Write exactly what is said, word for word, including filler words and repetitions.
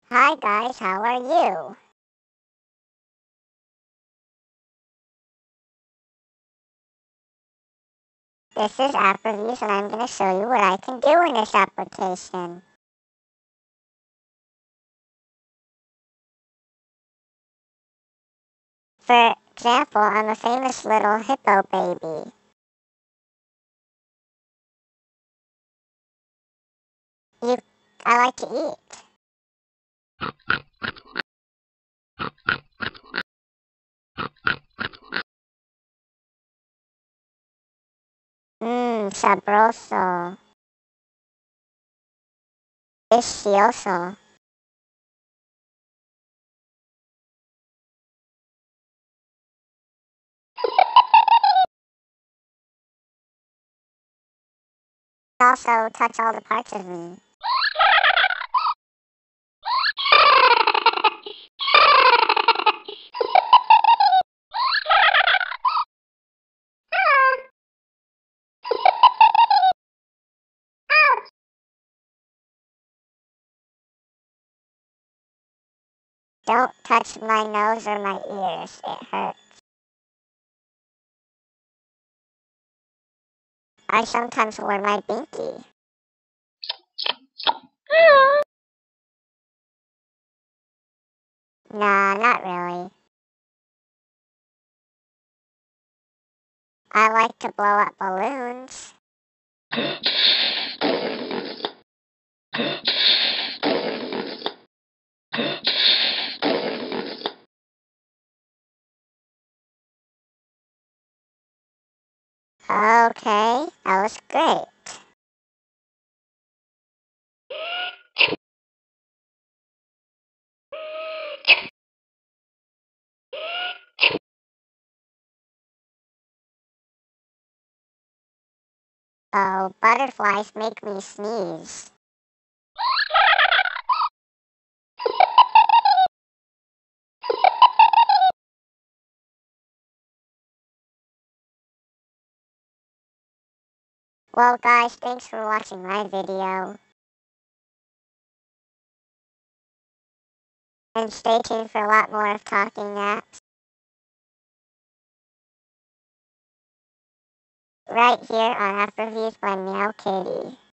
Hi guys, how are you? This is app reviews and I'm going to show you what I can do in this application. For example, I'm a famous little hippo baby. You, I like to eat. Mmm, sabroso. Delicioso. Also touch all the parts of me. Don't touch my nose or my ears, it hurts. I sometimes wear my binky. Nah, not really. I like to blow up balloons. Okay, that was great. Oh, butterflies make me sneeze. Well guys, thanks for watching my video. And stay tuned for a lot more of talking apps. Right here on App Reviews by Meow Kitty.